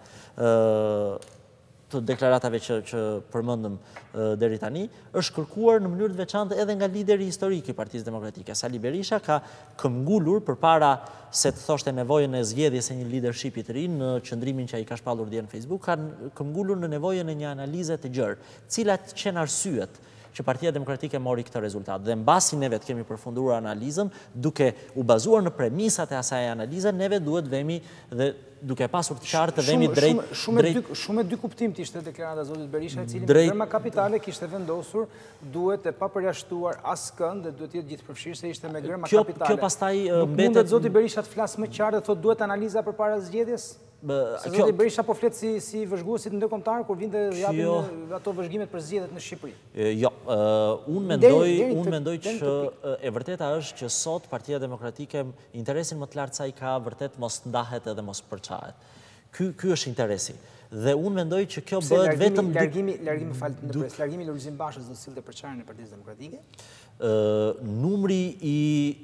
të deklaratave që, që përmendëm deri tani, është kërkuar në mënyrë të veçantë edhe nga lideri historik i Partisë Demokratike. Sali Berisha ka këmbgulur përpara se të thoshte nevojën e zgjedhjes së një leadershipi të ri në qëndrimin që ai ka shpallur dje në Facebook, ka këmbgulur në nevojën e një analize të gjerë, cilat qenë arsyet që Partia Demokratike mori këtë rezultat. Dhe mbasi neve të kemi përfunduar analizën, duke u bazuar në premisat e asaj analize, neve duhet vemi dhe duke pasur të qartë të vemi drejt... Shumë e dy kuptim të ishte deklarata e zotit Berisha, e cili me gërma kapitale kishte vendosur, duhet e pa përjashtuar askënd dhe duhet jetë gjithë përfshirë se ishte me gërma kapitale. Kjo pastaj nuk mundet zotit Berisha të flasë më qartë dhe thot duhet analiza përpara zgjedhjes? Se zotit Berisha po fletë si, si vëzhguesit ndërkombëtar kur vinte japin ato vëzhgimet për zgjedhjet në Shqipëri. Jo, unë mendoj, unë mendoj që e vërteta është që sot Partia Demokratike interesin më të lartë sa i ka vërtet mos ndahet edhe mos përçahet. Ky ky është interesi. Dhe unë mendoj që kjo bëhet vetëm largimi largimi fal në pres largimi i Lulzim Bashës do sillte përçarjen e Partisë Demokratike. Numri i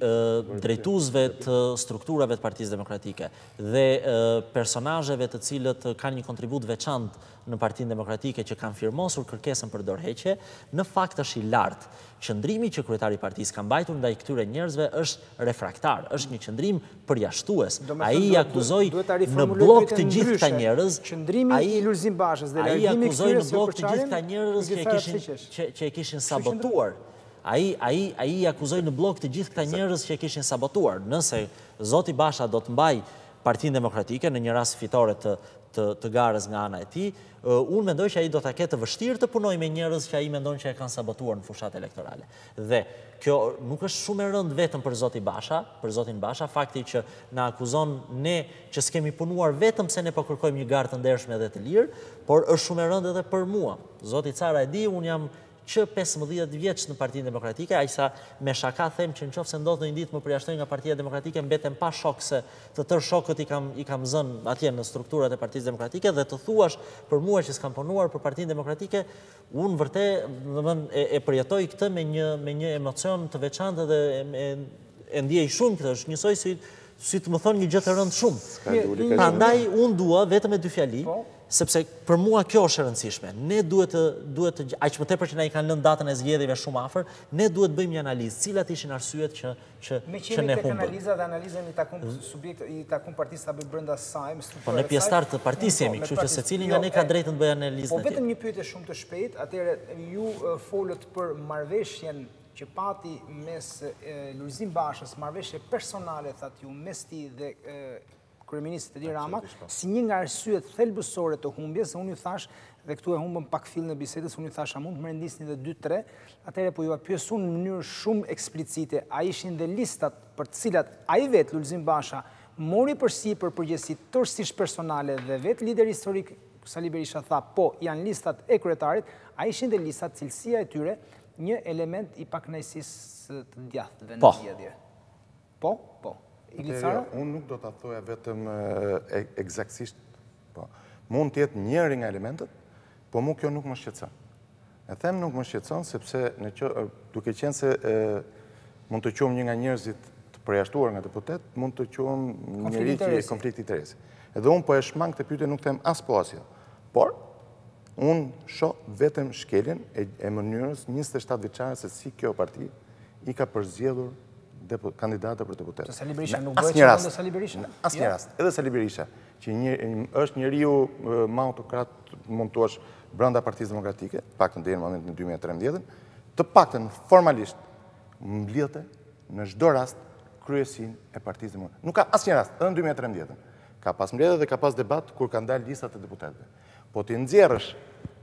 drejtuesve të strukturave të Partisë Demokratike dhe personazheve të cilët kanë një kontribut veçantë në Partinë Demokratike që kanë firmosur kërkesën për dorëheqje, në fakt është i lartë. Qëndrimi që kryetari i partisë ka mbajtur ndaj këtyre njerëzve është refraktar, është një qëndrim përjashtues. Ai i akuzoi në blok të gjithë këta njerëz, qëndrimi i Lulzim Bashës dhe ai akuzoi në blok të gjithë këta njerëz që e kishin që e kishin sabotuar. Ai ai ai i akuzoi në blok të gjithë këta njerëz që e kishin sabotuar. Nëse zoti Basha do të mbaj Partinë Demokratike në një rast fitore të të, të garës nga ana e tij, unë mendoj që ai do ta ketë vështirë të punojë me njerëz që ai mendon që e kanë sabotuar në fushat elektorale. Dhe kjo nuk është shumë e rëndë vetëm për zoti Basha, për zotin Basha, fakti që na akuzon ne që s'kemi punuar vetëm se ne po kërkojmë një garë të ndershme dhe të lirë, por është shumë e rëndë edhe për mua. Zoti Cara e di, unë jam që pesëmbëdhjetë vjeç në Partinë Demokratike, aq sa me shaka them që nëse ndodh një ditë më përjashtoj nga Partia Demokratike, mbetem pa shok se të tërë shokët i kam i kam zënë atje në strukturat e Partisë Demokratike dhe të thuash për mua që s'kam punuar për Partinë Demokratike, unë vërtet, domethënë e, e përjetoj këtë me një me një emocion të veçantë dhe e, e ndjej shumë këtë, është njësoj si si të më thonë një gjë të rëndë shumë. Prandaj unë dua vetëm me dy fjali, sepse për mua kjo është e rëndësishme. Ne duhet të duhet të aq më tepër që na i kanë lënë datën e zgjedhjeve shumë afër, ne duhet bëjmë një analizë, cilat ishin arsyet që që që ne humbëm. Me analiza dhe analizën i takon subjekt i takon partisë ta bëj brenda saj, me strukturën. Po ne pjesëtar të partisë jemi, kështu që secili nga ne ka drejtën të bëjë analizën. Po vetëm një pyetje shumë të shpejtë, atëherë ju folët për marrëveshjen që pati mes Lulzim Bashës, marrëveshje personale thatë ju mes tij dhe kryeministit Edi Rama, si një nga arsyet thelbësore të humbjes, se unë ju thash, dhe këtu e humbëm pak fill në bisedës, unë ju thash, a mund të më rendisni dhe dy tre, atëherë po ju a pyesun në mënyrë shumë eksplicite, a ishin dhe listat për të cilat a i vetë, Lulzim Basha, mori përsi për përgjësi tërësisht personale dhe vetë lider historik, Sali Berisha tha, po, janë listat e kryetarit, a ishin dhe listat cilësia e tyre, një element i pakënaqësisë të djathtëve në zgjedhje. Po, po. Unë nuk do të thoja vetëm eksaktësisht, po, mund të jetë njëri nga elementet, po mu kjo nuk më shqetëson. E them nuk më shqetëson, sepse në që, duke qenë se mund të qumë një nga njerëzit të përjashtuar nga deputet, mund të qumë njëri që e konflikt interesi. Edhe unë po e shmang të pyetje nuk them as po as jo. Por, unë shoh vetëm shkeljen e mënyrës njëzet e shtatë vjeçare se si kjo parti i ka përzgjedhur kandidata për deputet. Të Sali Berisha nuk bëhet që në Sali Berisha? Asë një rast. Edhe Sali Berisha, që është njeriu më autokrat mund të është brenda Partisë Demokratike, paktën deri në momentin e dy mijë e trembëdhjetë, të paktën formalisht mbledhte në çdo rast kryesinë e Partisë Demokratike. Nuk ka asnjë rast, edhe në dy mijë e trembëdhjetë. Ka pas mbledhje dhe ka pas debat kur kanë dalë listat e deputetëve. Po ti nxjerrësh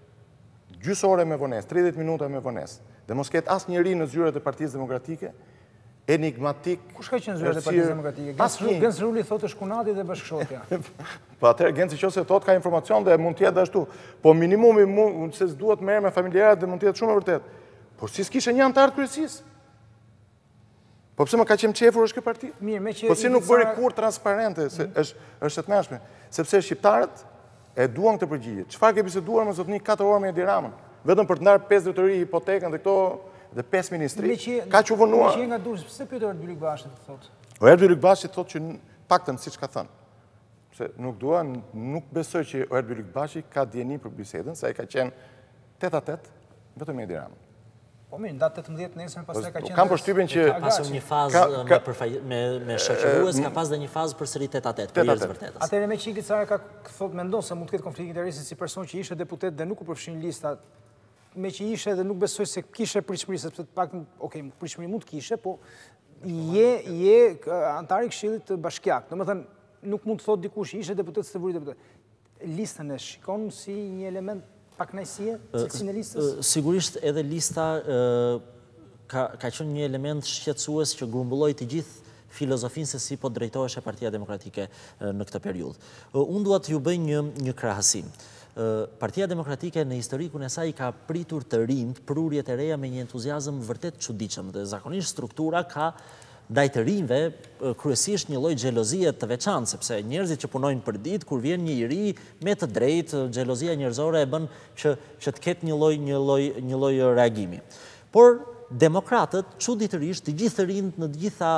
gjysmë ore me vonesë, tridhjetë minuta me vonesë, dhe mos ketë asnjëri në zyrat e Partisë Demokratike, enigmatik... Kush ka qenë zyrat e Partisë Demokratike? Genç Ruli thotë shkunati dhe bashkëshortja. Po atëherë Genci qose thotë ka informacion dhe mund t'jetë dhe ashtu. Po minimumi mund se s'duhet merr me familjarët dhe mund t'jetë shumë e vërtet. Po si s'kishe një antar të kryesisë? Po pëse më ka qenë qefur është këtë parti? Mirë, me që... Po si nuk bëri kur transparente, se është të nashme, sepse shqiptarët e duan këtë përgjigje. Çfarë ke biseduar me zotëni katër orë me Edi Ramën? Vetëm për të ndarë pesë drejtori hipotekën dhe këto dhe pesë ministri. Ka që vënua... Me që nga durës, pëse pyetë Erdby Lykbashi të thotë? Erdby Lykbashi thotë që paktën siç ka thënë. Se nuk dua, nuk besoj që Erdby Lykbashi ka dieni për bisedën, sa i ka qenë tet a tet vetëm me Edi Ramën. Po mirë, në datë tetëmbëdhjetë nesër pastaj ka qenë... Kam përshtypjen që... Ka pasur një fazë me shoqërues, ka pas dhe një fazë përsëri tet a tet, për njerëz vërtetës. Atëherë me që Igli Cara ka thot mendon se mund të ketë konflikt interesi si person që ishte deputet dhe nuk u përfshin lista, me që ishe dhe nuk besoj se kishe pritshmëri, sepse të paktën, okay, pritshmëri mund të kishe, po je je antar i Këshillit Bashkiak. Domethënë, nuk mund të thotë dikush ishe deputet së vuri deputet. Listën e shikon si një element pak najësie, cilësinë e listës? Sigurisht edhe lista ka qenë një element shqetësues që grumbulloi të gjithë filozofinë se si po drejtoheshe Partia Demokratike në këtë periudhë. Unë dua t'ju bëj një krahasim. Partia Demokratike në historikun e saj ka pritur të rinjt prurjet e reja me një entuziazëm vërtet çuditshëm dhe zakonisht struktura ka ndaj të rinjve kryesisht një lloj xhelozie të veçantë, sepse njerëzit që punojnë për ditë, kur vjen një i ri me të drejtë, xhelozia njerëzore e bën që që të ketë një lloj një lloj një lloj reagimi. Por demokratët çuditërisht të gjithë të rinjt në të gjitha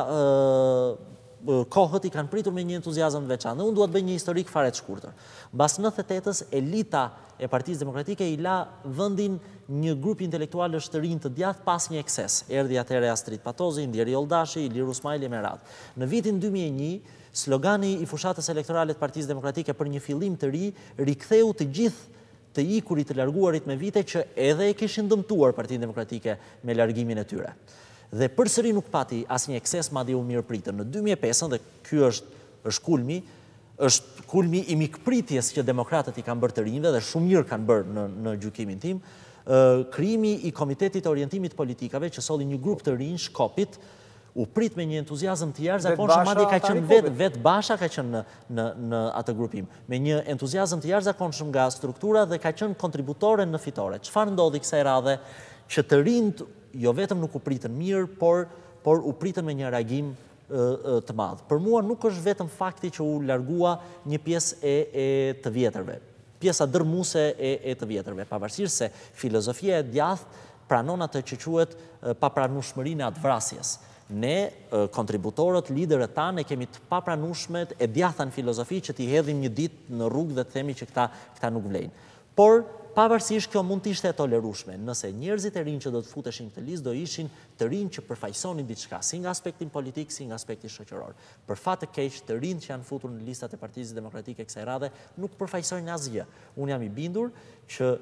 kohët i kanë pritur me një entuziazëm të veçantë. Unë dua të bëj një historik fare të shkurtër. Mbas nëntëdhjetë e tetës, elita e Partisë Demokratike i la vendin një grup intelektualësh të rinj të djathtë pas një ekses. Erdhi atëherë Astrid Patozi, Ndjeri Oldashi, Ilir Usmajli me radhë. Në vitin dy mijë e një, slogani i fushatës elektërale të Partisë Demokratike për një fillim të ri riktheu të gjithë të ikurit të larguarit me vite që edhe e kishin dëmtuar Partinë Demokratike me largimin e tyre. Dhe përsëri nuk pati asnjë ekses, madje u mirëpritën. Në dy mijë e pesë, dhe ky është është kulmi, është kulmi i mikpritjes që demokratët i kanë bërë të rinjve dhe shumë mirë kanë bërë në në gjykimin tim, krijimi i Komitetit të Orientimit Politikave që solli një grup të rinj Shkopit, u prit me një entuziazëm të jashtëzakonshëm, madje ka qenë vetë vet Basha ka qenë në në në atë grupim, me një entuziazëm të jashtëzakonshëm nga struktura dhe ka qenë kontributore në fitore. Çfarë ndodhi kësaj radhe që të rinjt jo vetëm nuk u pritën mirë, por por u pritën me një reagim të madh. Për mua nuk është vetëm fakti që u largua një pjesë e e të vjetërve, pjesa dërmuese e e të vjetërve, pavarësisht se filozofia e djathtë pranon atë që quhet papranueshmërinë e atë Ne, kontributorët, liderët tanë, e kemi të papranueshmet e djatha në filozofi që t'i hedhim një ditë në rrugë dhe të themi që këta, këta nuk vlejnë. Por, pavarësisht kjo mund të ishte e tolerueshme, nëse njerëzit e rinj që do të futeshin këtë listë do ishin të rinj që përfaqësonin diçka, si nga aspektin politik, si nga aspekti shoqëror. Për fat të keq, të rinj që janë futur në listat e Partisë Demokratike kësaj radhe nuk përfaqësojnë asgjë. Unë jam i bindur që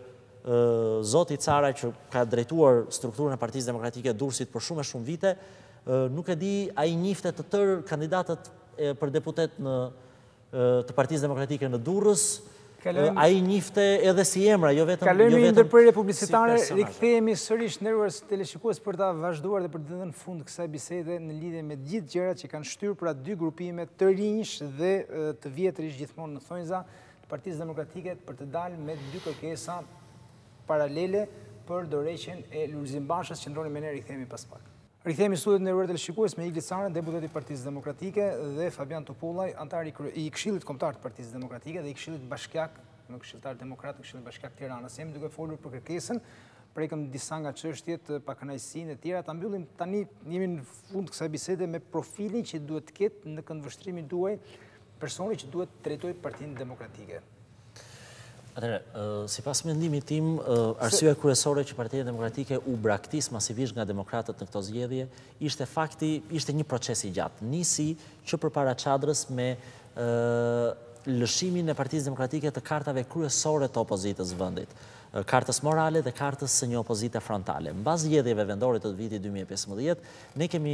zoti Cara që ka drejtuar strukturën e Partisë Demokratike Durrësit për shumë e shumë vite, nuk e di a i njifte të tërë kandidatët për deputet në të Partisë Demokratike në Durrës, a i njifte edhe si emra, jo vetëm... Kalojmë një ndërprerje publicitare, rikthehemi sërish nderuar teleshikues për ta vazhduar dhe për të dhënë fund kësaj bisede në lidhje me gjithë gjërat që kanë shtyr për atë dy grupime të rinjsh dhe të vjetrish gjithmonë në thonjza të Partisë Demokratike për të dalë me dy kërkesa paralele për dorëheqjen e Lulzim Bashës, që ndroni me ne, rikthehemi pas pak. Rikthehemi studiot nderuar teleshikues me Igli Cara, deputet i Partisë Demokratike, dhe Fabian Topullaj, antar i Këshillit Kombëtar të Partisë Demokratike dhe i Këshillit Bashkiak, në Këshilltar Demokrat në Këshillin Bashkiak Tiranës. Jemi duke folur për kërkesën, prekëm disa nga çështjet, pakënaqësinë e tjera. Ta mbyllim tani, jemi në fund kësaj bisede me profilin që duhet të ketë në këndvështrimin tuaj personi që duhet të drejtojë Partinë Demokratike. Atëre, sipas mendimit tim, arsyeja kryesore që Partia Demokratike u braktis masivisht nga demokratët në këto zgjedhje ishte fakti, ishte një proces i gjatë. Nisi që përpara çadrës me lëshimin e Partisë Demokratike të kartave kryesore të opozitës vendit, kartës morale dhe kartës së një opozite frontale. Mbas zgjedhjeve vendore të vitit dy mijë e pesëmbëdhjetë, ne kemi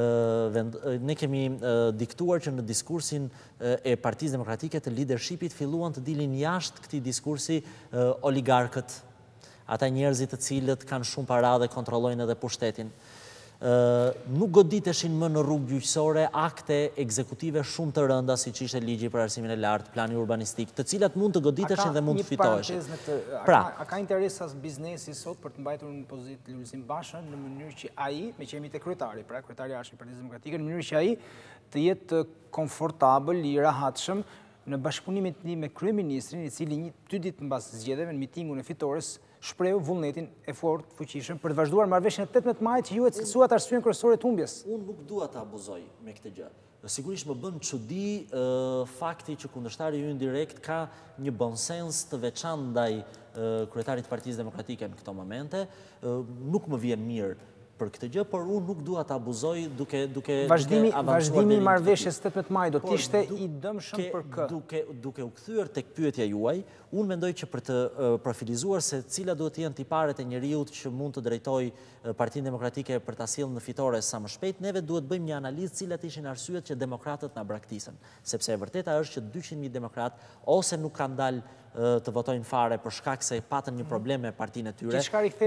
ne kemi diktuar që në diskursin e Partisë Demokratike të leadershipit filluan të dilin jashtë këtij diskursi oligarkët, ata njerëzit të cilët kanë shumë para dhe kontrollojnë edhe pushtetin. nuk goditeshin më në rrugë gjyqësore akte ekzekutive shumë të rënda, si që ishte ligji për arsimin e lartë, plani urbanistik, të cilat mund të goditeshin dhe mund të fitoheshin. A ka interes as biznesi sot për të mbajtur në pozitë Lulzim Basha në mënyrë që ai, me që jemi te kryetari, pra kryetari i jashtëm i Partisë Demokratike, në mënyrë që ai të jetë komfortabël, i rahatshëm në bashkëpunimin e tij me kryeministrin, i cili një dy ditë mbas zgjedhjeve në mitingun e fitores shprehu vullnetin e fort fuqishëm për të vazhduar marrëveshjen e tetëmbëdhjetë majit që ju e cilësuat arsyeën kryesore të humbjes. Unë nuk dua ta abuzoj me këtë gjë. Sigurisht më bën çudi fakti që kundërshtari ju indirekt ka një bonsens të veçantë ndaj kryetarit të Partisë Demokratike në këto momente. Nuk më vjen mirë për këtë gjë, por unë nuk dua ta abuzoj duke duke vazhdimi vazhdimi i marrëveshjes tetëmbëdhjetë maj do të ishte i dëmshëm për kë. Duke duke u kthyer tek pyetja juaj, unë mendoj që për të profilizuar se cilat duhet të jenë tiparet e njeriu që mund të drejtojë Partinë Demokratike për ta sjellë në fitore sa më shpejt, neve duhet bëjmë një analizë cilat ishin arsyet që demokratët na braktisën, sepse e vërteta është që dyqind mijë demokrat ose nuk kanë dalë të votojnë fare për shkak se patën një problem me partinë e tyre,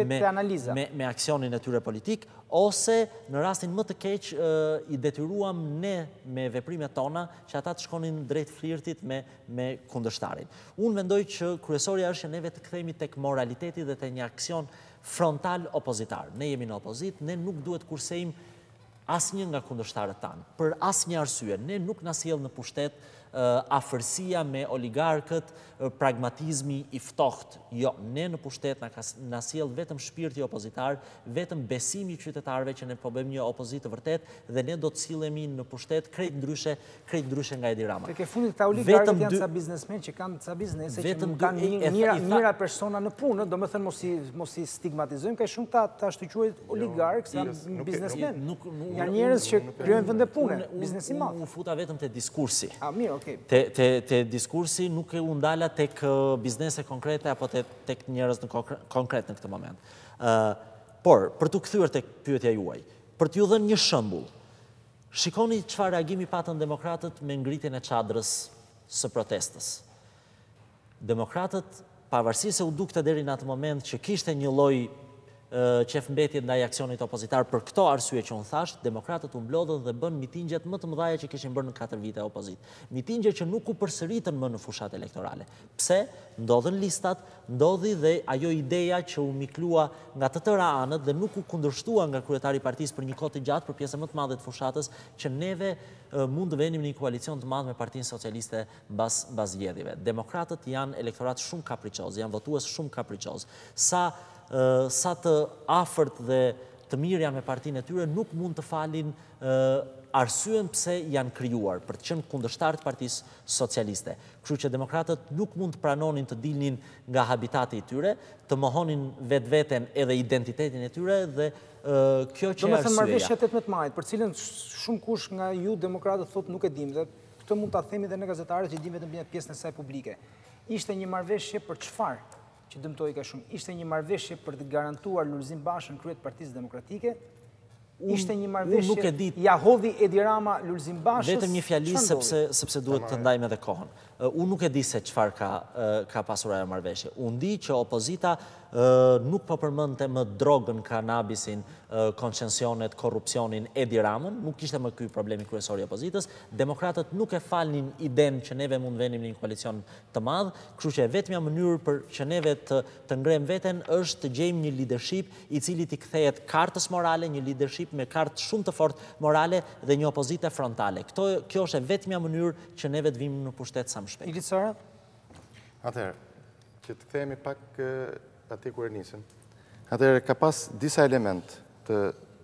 me, me aksionin e tyre politik, ose në rastin më të keq i detyruam ne me veprimet tona që ata të shkonin drejt flirtit me, me kundërshtarin. Unë mendoj që kryesorja është që neve të kthehemi tek moraliteti dhe te një aksion frontal opozitar. Ne jemi në opozit, ne nuk duhet kursejm asnjë nga kundërshtarët tanë. Për asnjë arsye, ne nuk na sjell në pushtet afërsia me oligarkët, pragmatizmi i ftohtë. Jo, ne në pushtet na sjell vetëm shpirti opozitar, vetëm besimi i qytetarëve që ne po bëjmë një opozitë të vërtet dhe ne do të sillemi në pushtet krejt ndryshe, krejt ndryshe nga Edi Rama. Tek e fundit këta oligarkët janë ca biznesmen që kanë ca biznese që nuk kanë njëra njëra persona në punë, domethënë mos i mos i stigmatizojmë kaq shumë ta ta shtyqojë oligarkë, janë biznesmen. Janë njerëz që krijojnë vende pune, biznesi i madh. Unë futa vetëm te diskursi. A mirë, Te, te, te diskursi nuk e undala tek biznese konkrete apo te, tek njerëz në konkret në këtë moment. Uh, por, për të kthyer tek pyetja juaj, për t'ju dhënë një shembull, shikoni çfarë reagimi patën demokratët me ngritjen e çadrës së protestës. Demokratët, pavarësisht se u dukte deri në atë moment që kishte një lloj qefmbetje ndaj aksionit opozitar për këto arsye që unë thash, demokratët u mblodhën dhe bën mitingjet më të mëdha që kishin bërë në katër vite opozit. Mitingje që nuk u përsëritën më në fushat elektorale. Pse? Ndodhen listat, ndodhi dhe ajo ideja që u miklua nga të tëra anët dhe nuk u kundërshtua nga kryetari i partisë për një kohë të gjatë për pjesën më të madhe të fushatës që neve mund të venim në një koalicion të madh me Partinë Socialiste mbas mbas zgjedhjeve. Demokratët janë elektorat shumë kapriçoz, janë votues shumë kapriçoz. Sa sa të afërt dhe të mirë janë me partinë e tyre, nuk mund të falin arsyen pse janë krijuar për të qenë kundërshtar të Partisë Socialiste. Kështu që demokratët nuk mund të pranonin të dilnin nga habitati i tyre, të mohonin vetveten edhe identitetin e tyre dhe kjo që është arsyeja. Domethënë marrëveshja tetëmbëdhjetë majit, për cilën shumë kush nga ju demokratët thotë nuk e dim dhe këtë mund ta themi edhe ne gazetarët që dim vetëm pjesën e saj publike. Ishte një marrëveshje për çfarë? Që dëmtoi ka shumë. Ishte një marrëveshje për të garantuar Lulzim Bashën kryet Partisë Demokratike. Ishte një marrëveshje ja hodhi Edi Rama Lulzim Bashës. Vetëm një fjali sepse sepse duhet të ndajmë edhe kohën. Unë nuk e di se çfarë ka ka pasur ajo marrëveshje. Unë di që opozita nuk po përmendte më drogën, kanabisin, koncesionet, korrupsionin, Edi Ramën, nuk ishte më ky problemi kryesor i opozitës. Demokratët nuk e falnin idenë që neve mund venim në një koalicion të madh, kështu që vetmja mënyrë për që neve të të ngrem veten është të gjejmë një leadership i cili t'i kthehet kartës morale, një leadership me kartë shumë të fortë morale dhe një opozitë frontale. Kto kjo është vetmja mënyrë që neve të vim në pushtet sa më shpejt. Ilir Sara? Atëherë, që të kthehemi pak aty ku e nisëm. Atëherë ka pas disa element të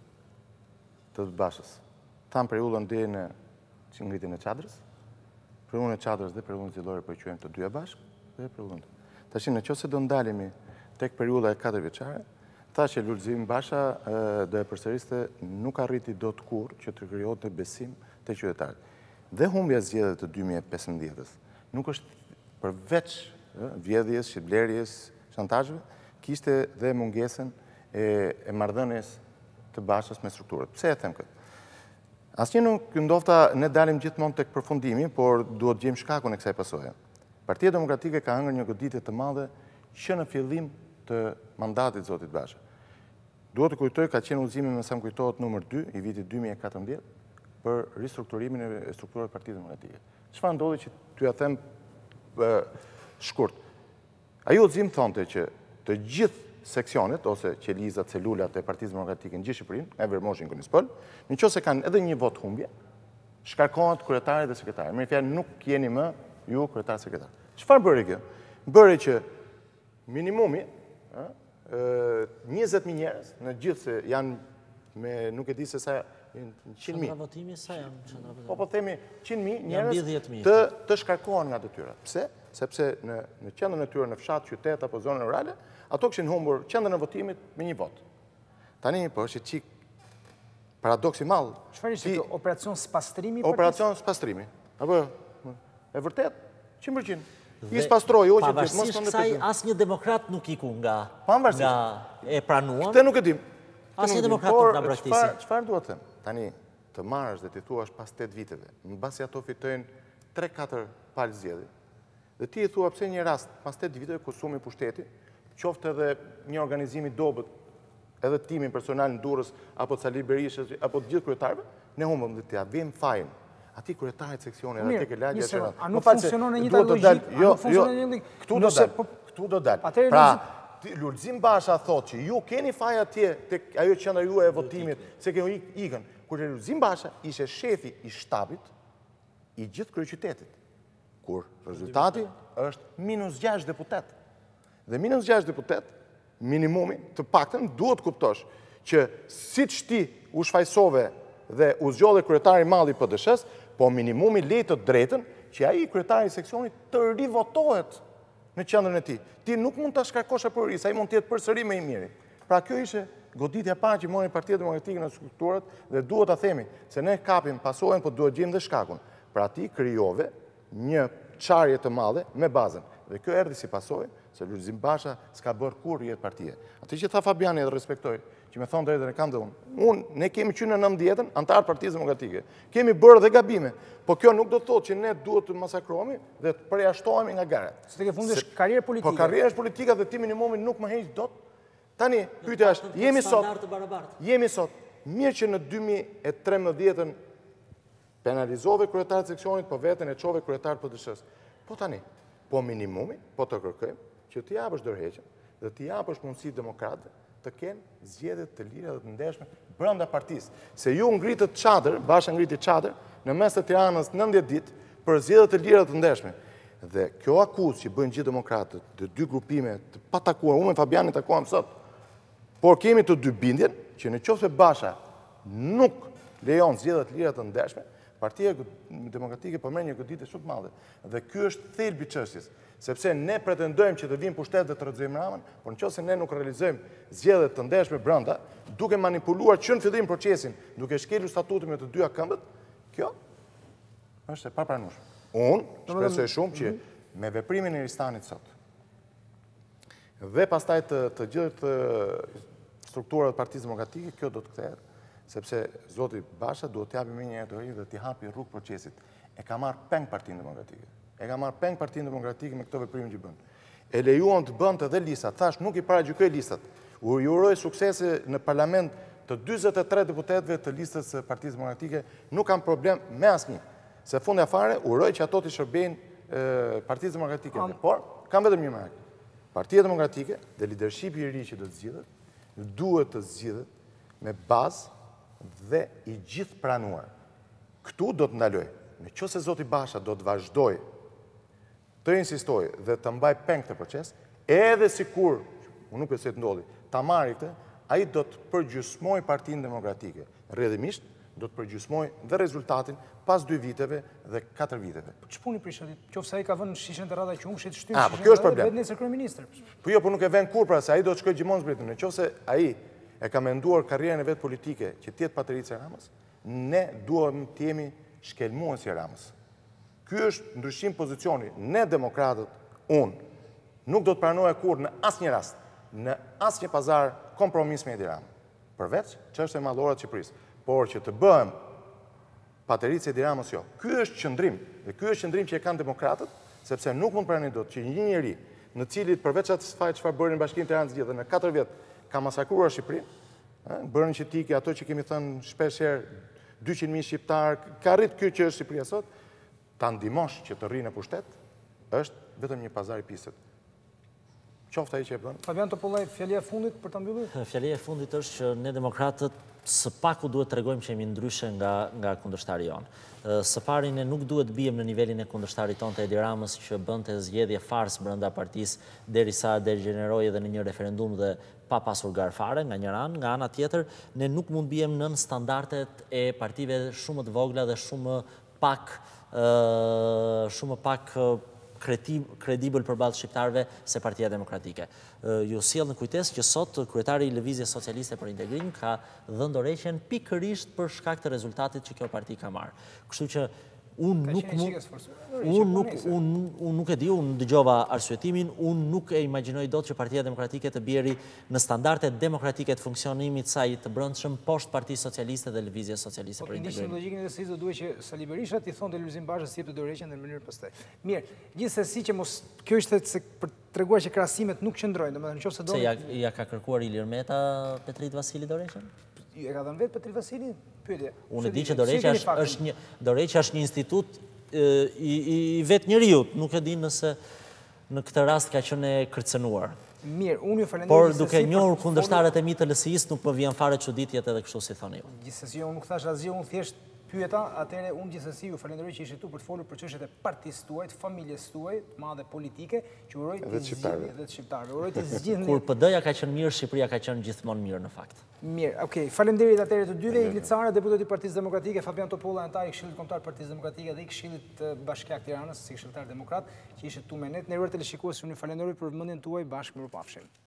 të Bashës. Tham periudhën deri në ngritjen e çadrës, periudhën e çadrës dhe periudhën zgjedhore po e quajmë të dyja bashkë dhe periudhën. Tash nëse do ndalemi tek periudha e katër vjeçare, thashë Lulzim Basha do e përsëriste nuk arriti dot kurrë që të krijonte besim te qytetarët. Dhe humbja e zgjedhjeve të dy mijë e pesëmbëdhjetës nuk është përveç vjedhjes, shitblerjes, shantazheve, kishte dhe mungesën e, e marrëdhënies të Bashës me strukturët. Pse e them këtë? Asnjë nuk ndofta ne dalim gjithmonë tek përfundimi, por duhet gjejmë shkakun e kësaj pasoje. Partia Demokratike ka hëngur një goditje të madhe që në fillim të mandatit zotit Basha. duhet të kujtoj ka qenë udhëzimi me sa më kujtohet numër dy i vitit dy mijë e katërmbëdhjetë për ristrukturimin e strukturës së Partisë Demokratike. Çfarë ndodhi që t'ju ja them shkurt. Ai udhëzim thonte që të gjithë seksionet ose qelizat, celulat e Partisë Demokratike në gjithë Shqipërinë, nga Vermoshin Konispol, nëse kanë edhe një vot humbje, shkarkohet kryetari dhe sekretari. Me fjalë nuk jeni më ju kryetar sekretar. Çfarë bëri kjo? Bëri që minimumi njëzet mijë njerëz, në gjithë se janë me nuk e di se sa qind mijë. Qendra votimi sa janë qendra votimi? Po po themi qind mijë njerëz të të shkarkohen nga detyra. Pse? Sepse në në qendrën e tyre në fshat, qytet apo zonën rurale, ato kishin humbur qendrën e votimit me një vot. Tani po është çik paradoks i madh. Çfarë ishte kjo operacion spastrimi? Operacion spastrimi. Apo e vërtet cent për cent. I spastroi o që të mos pavarësisht kësaj asnjë demokrat nuk iku nga nga e pranuar. Këtë nuk e dim. Asnjë demokrat nuk nga braktisë. Çfarë duhet të them? Tani të marrësh dhe ti thuash pas tetë viteve, mbasi ato fitojnë tre katër palë zgjedhje. Dhe ti i thua pse një rast pas tetë viteve ku sumi pushteti, qoftë edhe një organizim i dobët, edhe timin personal në Durrës apo Sali Berishës apo të gjithë kryetarëve, ne humbëm dhe t'ia vim fajin. Ati kryetarit seksionit, atë ke lagja shëron. A nuk funksionon në një të logjik? Jo, jo, këtu do dal. Këtu do dal. Pra, Lulzim Basha thot që ju keni faj atje tek ajo qendra juaj e votimit, se keni ikën. Kur Lulzim Basha ishte shefi i shtabit i gjithë kryeqytetit. Kur rezultati është minus gjashtë deputet. Dhe minus gjashtë deputet, minimumi, të paktën duhet kuptosh që siç ti u shfaqsove dhe u zgjodhe kryetari i madh i P D S-s, po minimumi le të drejtën që ai kryetari i seksionit të rivotohet në qendrën e tij. Ti nuk mund ta shkarkosh apo ris, ai mund të jetë përsëri më i miri. Pra kjo ishte goditja e parë që mori Partia Demokratike në strukturat dhe duhet ta themi se ne kapim pasojën, po duhet gjejmë dhe shkakun. Pra ti krijove një çarje të madhe me bazën. Dhe kjo erdhi si pasojë se Lulzim Basha s'ka bërë kur jetë partie. Atë që tha Fabiani dhe respektoj, që me thonë drejtën e kam dhe unë. Unë, ne kemi qenë në nëntëdhjetën antar Partisë Demokratike. Kemi bërë dhe gabime, po kjo nuk do të thotë që ne duhet të masakrohemi dhe të përjashtohemi nga garat. Se të ke fundesh karrierë politike. Po karrierë politike dhe ti minimumi nuk më heq dot. Tani, pyetja është, jemi sot, jemi sot, mirë që në dy mijë e trembëdhjetë penalizove kryetar të seksionit, po veten e çove kryetar P D S-s. Po tani, po minimumi, po të kërkojmë që të japësh dorëheqjen dhe të japësh mundësi demokratëve të kenë zgjedhje të lira dhe të ndershme brenda partisë. Se ju ngritët çadër, Basha ngriti çadër në mes të Tiranës nëntëdhjetë ditë për zgjedhje të lira dhe të ndershme. Dhe kjo akuzë që bëjnë gjithë demokratët, të dy grupime të patakuar, unë me Fabianin takuam sot, por kemi të dy bindjen që në qoftë se Basha nuk lejon zgjedhje të lira të ndershme, Partia Demokratike po merr një goditje shumë të madhe. Dhe ky është thelbi i çështjes, sepse ne pretendojmë që të vinë pushtet dhe të rrëzojmë Ramën, por nëse ne nuk realizojmë zgjedhje të ndershme brenda, duke manipuluar që në fillim procesin, duke shkelur statutin me të dyja këmbët, kjo është e papranueshme. Unë shpresoj shumë që me veprimin e Ristanit sot dhe pastaj të, të gjithë strukturat e Partisë Demokratike, kjo do të kthehet, sepse zoti Basha duhet t'japi më një herë dhe t'i hapi rrugë procesit. E ka marrë peng Partinë Demokratike. E ka marrë peng Partinë Demokratike me këto veprime që bën. E lejuan të bënte edhe listat. Thash, nuk i paragjykoj listat. U uroj suksese në parlament të dyzet e tre deputetëve të listës së Partisë Demokratike, nuk kam problem me asnjë. Se fundi afare uroj që ato të shërbejnë Partisë Demokratike. Por kam vetëm një merak. Partia Demokratike dhe leadershipi i ri që do të zgjidhet, duhet të zgjidhet me bazë dhe i gjithë pranuar. Këtu do të ndaloj. Në qoftë se zoti Basha do të vazhdoj të insistoj dhe të mbaj peng këtë proces, edhe sikur, unë nuk besoj të ndodhi, ta marrë këtë, ai do të përgjysmoj Partinë Demokratike. Rrjedhimisht do të përgjysmoj dhe rezultatin pas dy viteve dhe katër viteve. Po ç'puni prish aty? Qoftë ai ka vënë shishën të radha qumshit, shtyn shishën. Ah, po kjo është problem. Vetë nesër kryeministër. Po jo, po nuk e vën kur pra se ai do të shkojë gjithmonë zbritën. Nëse ai e ka menduar karrierën e vet politike që të jetë Patrizia Ramës, ne duam të jemi shkelmuesi i Ramës. Ky është ndryshim pozicioni. Ne demokratët, unë, nuk do të pranoja kur në asnjë rast, në asnjë pazar kompromis me Edi Ramën. Përveç çështës mallore të Shqipërisë, por që të bëhem Patrizia Edi Ramës jo. Ky është qëndrim, dhe ky është qëndrim që e kanë demokratët, sepse nuk mund pranoj dot që një njeri në cilit përveç atë fajt çfarë bëri në Bashkinë Tiranës gjithë në katër vjet ka masakruar Shqipërinë, Bërën që ti, ato që kemi thënë shpesh herë, dyqind mijë shqiptar, ka rrit kjo që është Shqipëria sot, ta ndihmosh që të rrinë në pushtet, është vetëm një pazar i piset. Qofta i që e bënë. Fabian Topollaj, fjalia e fundit për të mbyllur? Fjalia e fundit është që ne demokratët së paku duhet të regojmë që jemi ndryshe nga kundërshtari jonë. Së pari, ne nuk duhet bijem në nivelin e kundërshtarit tonë të Edi Ramës që bënte zgjedhje fars brenda partisë derisa degeneroi edhe në një referendum dhe pa pasur garë fare nga një anë, nga ana tjetër, ne nuk mund bijem nën standardet e partive shumë të vogla dhe shumë pak shumë pak kredibël përballë shqiptarëve se Partia Demokratike. Ju sjell në kujtesë që sot kryetari i Lëvizjes Socialiste për Integrim ka dhënë dorëheqjen pikërisht për shkak të rezultatit që kjo parti ka marrë. Kështu që unë nuk unë nuk unë nuk e di, unë dëgjova arsyetimin, unë nuk e imagjinoj dot që Partia Demokratike të bjeri në standardet demokratike të funksionimit saj të brendshëm poshtë Partisë Socialiste dhe Lëvizjes Socialiste për Integrim. Po, në logjikën e së do duhet që Sali Berisha t'i thonë Lulzim Bashës si jep të dorëheqjen në mënyrë pastaj. Mirë, gjithsesi që mos kjo ishte se për treguar që krahasimet nuk qëndrojnë, domethënë nëse do. Se ja, ja ka kërkuar Ilir Meta Petrit Vasili dorëheqjen? E ka dhënë vetë Petrit Vasili? Pyetje. Unë di që dorëheqja është një dorëheqja është një institut i, i vetë njeriut, nuk e di nëse në këtë rast ka qenë e kërcënuar. Mirë, unë ju falenderoj. Por duke njohur kundërshtarët e mi të L S I-s, nuk më vjen fare çuditjet edhe kështu si thoni ju. Gjithsesi unë nuk thash asgjë, unë thjesht pyeta, atëherë unë gjithsesi ju falenderoj që ishit tu për të folur për çështjet e partisë tuaj, të familjes tuaj, të madhe politike, që uroj të zgjidhni dhe të shqiptarëve. Uroj të zgjidhni. Kur P D-ja ka qenë mirë, Shqipëria ka qenë gjithmonë mirë në fakt. Mirë, okay. Faleminderit atëherë të dyve, Iglit Cara, deputeti i Partisë Demokratike, Fabian Topollaj, antar i Këshillit Kombëtar të Partisë Demokratike dhe i Këshillit Bashkiak Tiranës, si këshilltar demokrat, që ishit tu me ne. Ne uroj teleshikues, unë ju falenderoj për vëmendjen tuaj, bashkë mirupafshim.